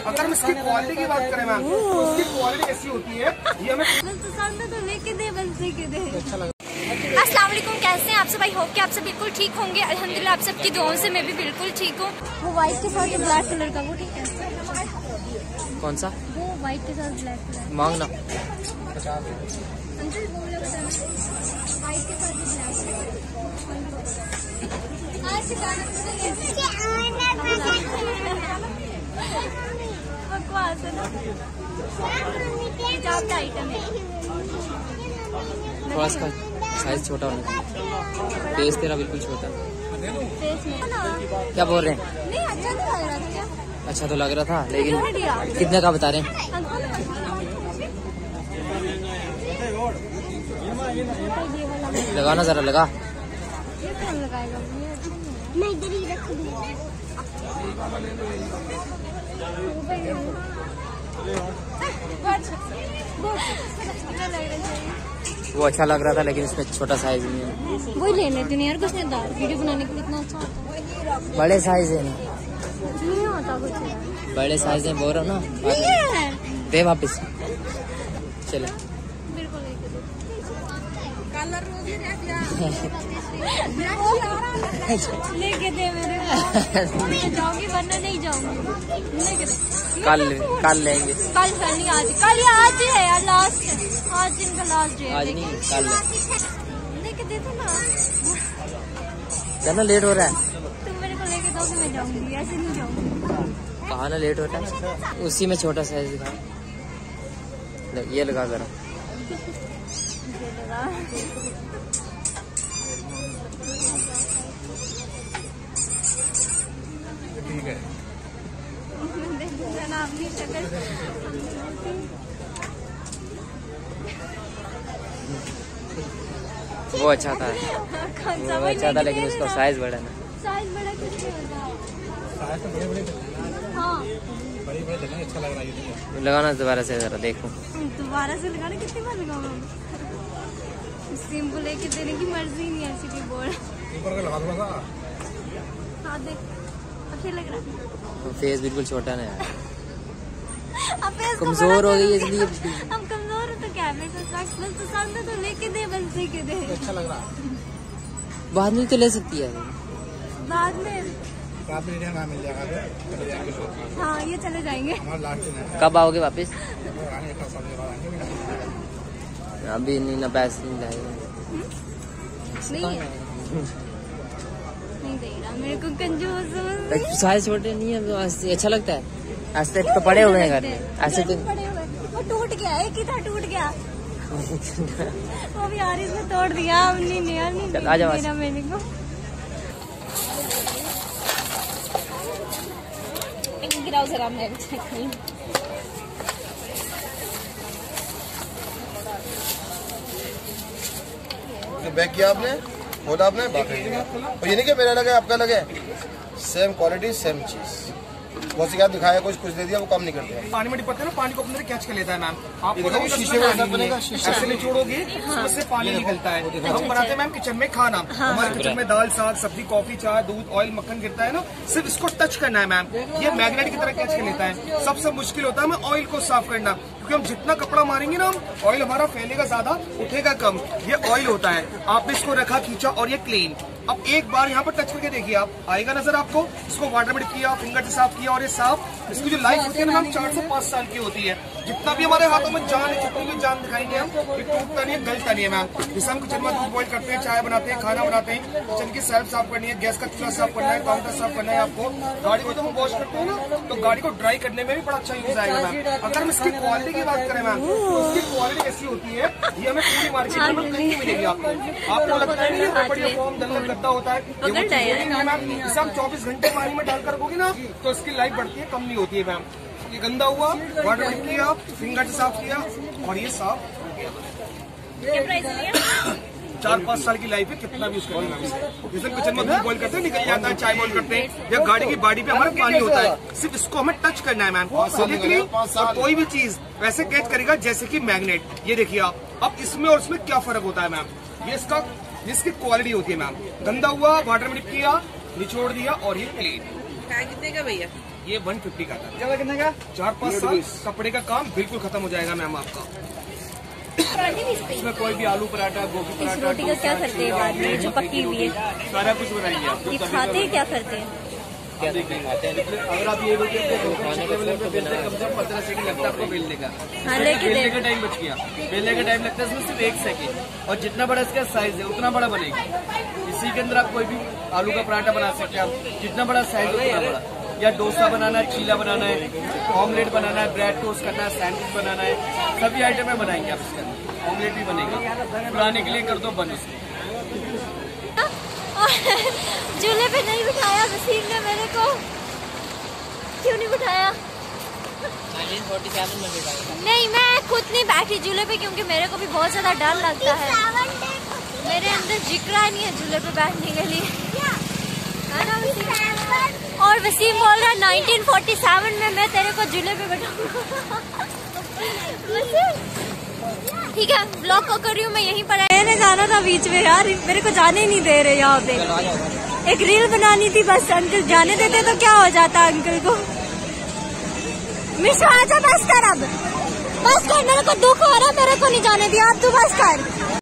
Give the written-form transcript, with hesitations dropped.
अगर हम इसकी क्वालिटी की बात करें मैम, तो उसकी क्वालिटी ऐसी होती है, ये हमें तो लेके दे, बस लेके दे। अस्सलाम वालेकुम, कैसे हैं आप सब? आई होप कि आप सब बिल्कुल ठीक होंगे। अल्हम्दुलिल्लाह आप सबकी दुआओं से मैं भी बिल्कुल ठीक हूँ। वो व्हाइट के साथ ब्लैक कलर का, वो ठीक है? कौन सा? वो व्हाइट के साथ ब्लैक कलर मांगना। व्हाइट के साथ ब्लैक। बकवास है ना, आइटम है। थोड़ा सा साइज छोटा होना चाहिए, फेस तेरा बिल्कुल छोटा। क्या बोल रहे हैं? नहीं, अच्छा तो लग रहा था। क्या अच्छा तो लग रहा था, लेकिन कितने का बता रहे हैं? लगाना जरा, लगा। लगाएगा मैं इधर ही रख दूँगा। वो अच्छा लग रहा था, लेकिन इसमें छोटा साइज नहीं है। वही ले लेते नहीं यार, कुछ नहीं था। वीडियो बनाने के लिए इतना अच्छा होता है। बड़े साइज है ना, नहीं होता कुछ। बड़े साइज है, बोल रहा हूँ ना। दे वापिस, चले। लेके दे मेरे जाऊंगी, वरना नहीं जाऊंगी। कल लेंगे। कल नहीं, आज ही है यार, लास्ट है आज, दिन का लास्ट डे। आज नहीं, कल लेके दे दो ना। जाना लेट हो रहा है। तुम मेरे को लेके दो, मैं जाऊंगी, ऐसे नहीं जाऊंगी। कहा ना लेट हो रहा है। उसी में छोटा साइज दिखा, ये लगा जरा। ठीक है। वो अच्छा था, वो अच्छा था, लेकिन उसका साइज बड़ा ना। साइज बड़ा कुछ नहीं होता। साइज तो बड़े हाँ, बड़े अच्छा लग रहा है। लगाना दोबारा से जरा, देखो। दोबारा से लगाना, कितनी बार लगाऊंगा? सिंपल लेके देने की मर्जी नहीं है, ऐसी बोल। हाँ देख, अच्छे लग रहा है। फेस बिल्कुल छोटा ना यार, कमजोर हो गई है इसलिए। हम कमजोर हो तो क्या, बस तो सामने तो लेके दे, बस लेके दे। अच्छा लग रहा है। बाद में तो ले सकती है, बाद में मिल जाएगा। हाँ, ये चले जाएंगे। कब आओगे वापस? अभी नहीं ना, पैसे नहीं लाएगा। नहीं दे रहा मेरे को, कंजूस। साइज छोटे नहीं है तो अच्छा लगता है। ऐसे तो पड़े हुए हैं घर में, ऐसे तो पड़े हुए। वो टूट गया, एक ही था, टूट गया। वो भी यार इसने तोड़ दिया। नहीं आ जाओ मेरे को। गिराओ जरा, मैं बैक किया आपने, खोला आपने, और ये नहीं कि मेरा लगा आपका लगे, सेम क्वालिटी सेम चीज। बहुत सी दिखाया, कुछ दे दिया, वो कम नहीं करते। पानी में डिपकता है ना, पानी को अपने कैच कर लेता है मैम। आपको शीशे में ऐसा बनेगा, ऐसे निचोड़ोगे उससे पानी निकलता है। हम बनाते हैं मैम किचन में खाना। हमारे किचन में दाल, साग, सब्जी, कॉफी, चाय, दूध, ऑयल, मक्खन गिरता है ना, सिर्फ इसको टच करना है मैम। ये मैग्नेट की तरह कैच कर लेता है। सबसे मुश्किल होता है हमें ऑयल को साफ करना, क्योंकि हम जितना कपड़ा मारेंगे ना, ऑयल हमारा फैलेगा ज्यादा, उठेगा कम। ये ऑयल होता है। आपने इसको रखा, खींचा और ये क्लीन। अब एक बार यहाँ पर टच करके देखिए, आप आएगा नजर आपको। इसको वाटर में डिप किया, फिंगर से साफ किया, और ये साफ। इसकी जो लाइफ होती है ना मैम, 4 से 5 साल की होती है। जितना भी हमारे हाथों में जान है, जितनी भी जान दिखाएंगे हम, ये टूटता नहीं है, गलता नहीं है मैम। जैसे हम किचन में दूध बॉइल करते हैं, चाय बनाते हैं, खाना बनाते हैं, किचन की सेल्फ साफ करनी है, गैस का चूल्हा साफ करना है, काउंटर साफ करना है आपको। गाड़ी को जब हम वॉश करते हैं ना, तो गाड़ी को ड्राई करने में भी बड़ा अच्छा यूज आएगा मैम। अगर हम इसकी क्वालिटी की बात करें मैम, तो इसकी क्वालिटी ऐसी होती है, ये हमें पूरी मार्केट में कहीं नहीं मिलेगी आपको लगता है ये बढ़िया फॉर्म डलर गद्दा होता है। इसे हम 24 घंटे पानी में डालकर रखोगे ना, तो इसकी लाइफ बढ़ती है, कम नहीं होती है मैम। ये गंदा हुआ, वाटर में किया, फिंगर से साफ किया, और ये साफ हो गया। 4-5 साल की लाइफ है, कितना भी यूज करें मैम इसे। जैसे किचन में दूध बॉइल करते हैं, निकल जाता है, चाय बॉइल करते हैं, या गाड़ी की बॉडी पे हमारा पानी होता है, सिर्फ इसको हमें टच करना है मैम। और कोई भी चीज वैसे कैच करेगा जैसे कि मैग्नेट। ये देखिए आप, अब इसमें और इसमें क्या फर्क होता है मैम। ये इसकी क्वालिटी होती है मैम। गंदा हुआ, वाटर में डिप किया, निचोड़ दिया, और ये क्लीन। कितने का भैया? ये 150 का था। कितने का? 4-5 साल कपड़े का काम बिल्कुल खत्म हो जाएगा मैम आपका। इसमें कोई भी आलू पराठा, गोभी पराठा, रोटी का क्या करते हैं बाद में जो पकी हुई है? सारा कुछ बनाएंगे आप। ये खाते हैं क्या करते हैं? अगर आप ये रोटी खाने के लिए बेलते हैं कम से कम 15 सेकंड लगता है आपको बेलने का। हाँ, बेलने का टाइम बच गया। बेलने का टाइम लगता है इसमें सिर्फ 1 सेकंड, और जितना बड़ा इसका साइज है उतना बड़ा बनेगा। इसी के अंदर आप कोई भी आलू का पराठा बना सकते हैं आप, जितना बड़ा साइज है उतना बड़ा। या डोसा बनाना है, चीला बनाना है, ऑमलेट बनाना है, ब्रेड टोस्ट करना है, सैंडविच बनाना है, सभी आइटमें बनाएंगे आप इसके अंदर। ऑमलेट भी बनेगा। पुराने के लिए कर दो बंद उसको। झूले पे नहीं बिठाया वसीम ने मेरे को। क्यों नहीं बिठाया? 1947 में बिठाया। नहीं, मैं खुद नहीं बैठी झूले पे क्योंकि मेरे को भी बहुत ज्यादा डर लगता है। मेरे अंदर जिक्रा नहीं है झूले पे बैठने के लिए, है ना वसीम? और वसीम बोल रहा है 1947 में मैं तेरे को झूले पे बैठाऊंगा। ठीक है, ब्लॉग को कर रही हूँ मैं यहीं पर। मैंने जाना था बीच में यार, मेरे को जाने ही नहीं दे रहे यहाँ पे। एक रील बनानी थी बस, अंकल जाने देते तो क्या हो जाता अंकल को। मिशा आजा, बस कर अब, बस कर, मेरे को दुख हो रहा है, मेरे को नहीं जाने दिया, अब तू बस कर।